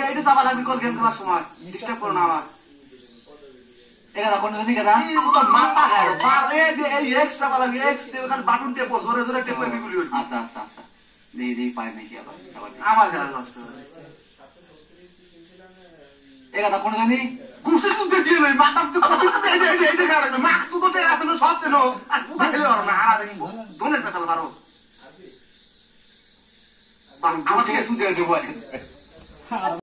এইটা চাপা লাগবে কল গেম খেলার সময় ডিস্টার্ব করো না আমার এগাদা কোন জানি গাদা তো মাথা খায় বারে যে এই এক্সট্রা বালা এক্সট্রা ওখানে বাটন টেপো জোরে জোরে টেপো এগুলি হইছে আচ্ছা আচ্ছা আচ্ছা দেই পাই নাকি আবার আমার খেলা হচ্ছে এগাদা কোন জানি কুসে কুসে দিয়ে নাই মাথা তো এই যে গাড়ি মা তুই তো আসলে সব চেনো আর পুতা খেলে আর না হারা দেখি দোনের পেছাল মারো আমাকে সুদে দেবো